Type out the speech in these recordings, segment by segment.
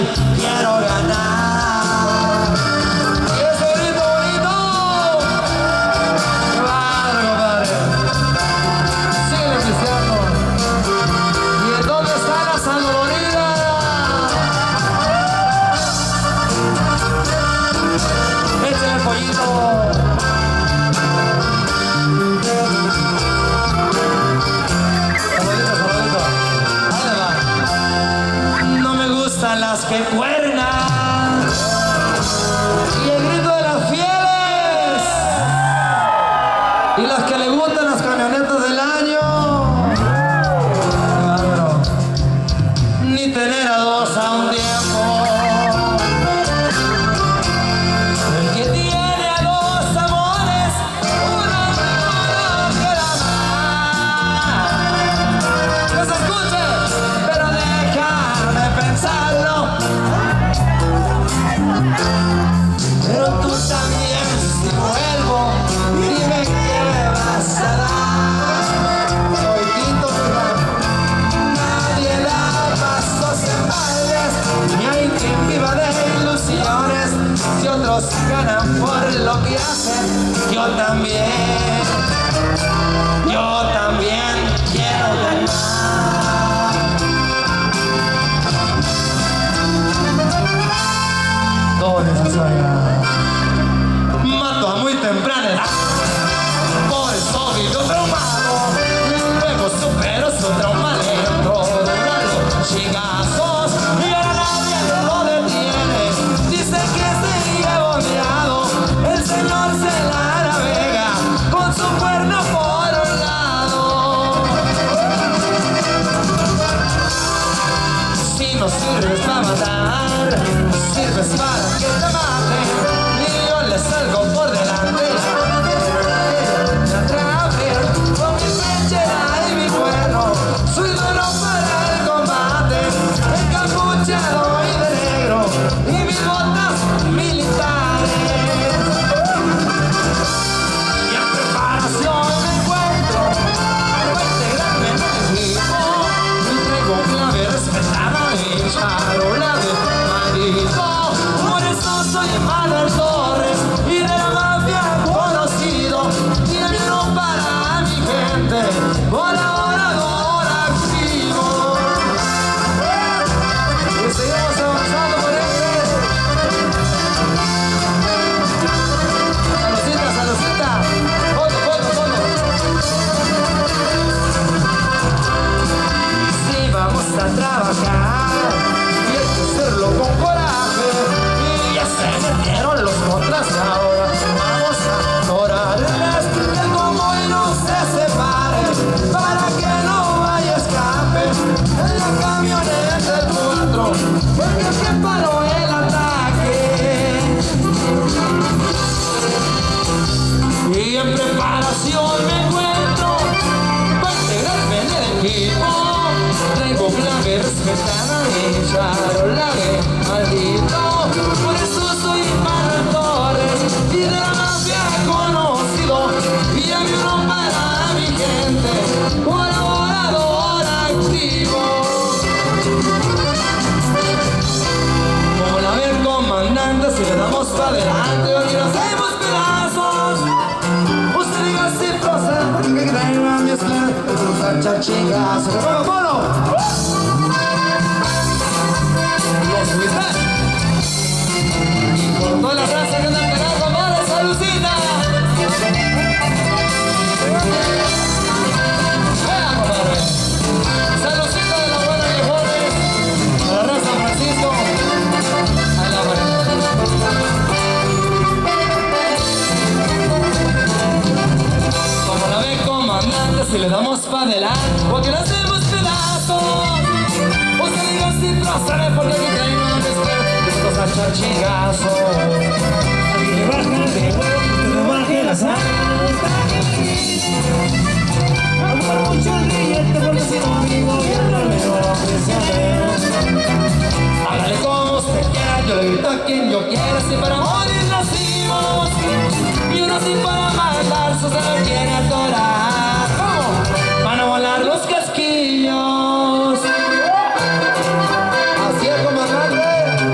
quiero ganar. Y ese grito bonito, qué padre, compadre. Síguele pisteando. ¿Y en dónde está la saludorida? Échale el pollito. Las que cuernan y el grito de las fieles y las que le gustan las camionetas del año. Qué bárbaro. Ni tener a dos a un tiempo. El que tiene a dos amores, uno no queda más. Que se escuche, pero déjame pensarlo. Pero tú también, si vuelvo, dime qué me vas a dar. Soy Tito Ferran, nadie da pasos en baldes, ni hay quien viva de ilusiones. Si otros ganan por lo que hacen, yo también quiero ganar. Todo necesario. Mato a muy temprana edad, por eso vivo traumado. Luego supero su trauma lento, durando chingazos y ahora nadie lo detiene. Dice que sigue bombeado, el señor se la navega con su cuerno por un lado. Si no sirves para matar, sirves para que te maten, y yo le salgo por delante. Me atrape con mi pechera y mi cuerno, soy duro para el combate, encapuchado y de negro, y mis botas militares. Y en preparación me encuentro, para integrarme en el equipo, y traigo clave respetada y charola de maldito. Soy Manuel Torres y de la mafia conocido, y el vino para mi gente, colaborador activo. Y seguimos avanzando por este. Saludcita, saludcita. Foto. Sí, vamos a trabajar y hay que hacerlo con coraje. Se metieron los contras y ahora vamos a adorarles, que el convoy no se separe, para que no vaya escape en la camioneta del 4, porque que paró el ataque. Y en preparación me encuentro para integrarme en el equipo, traigo clave respetada y charola de maldito. Por eso soy Manuel Torres y de la mafia conocido, y hay uno para mi gente, colaborador activo. Como la ven, comandante, si le damos para adelante, hoy nos hacemos pedazos. Usted diga si procede, porque traigo a mi esclera, es un chachingazos. ¡Vámonos! ¡Los subiste! Por toda la raza que anda al canal, compadre, saludcita. Vea, compadre. Saludcita de la buena viejones, a la raza Francisco, a la buena. Como la ve, comandante, si le damos pa' adelante, porque no hacemos pedazos. Usted diga si procede, porque aquí traigo un después. A echar chingazos. Que le baje el huevo, que le baje la sal. Amor mucho el billete, porque si no mi gobierno me lo apreciaré. Hágale como usted quiera, yo le grito a quien yo quiera. Si para morir nacimos, y uno si para matarse se lo quiere atorar. ¿Cómo? Van a volar los casquillos. Así es, comandante.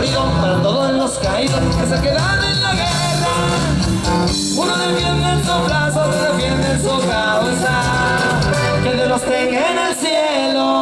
corrido para todos los caídos que se quedan en la guerra. Uno defiende su brazo, otro defiende su causa. Que Dios los tenga en el cielo.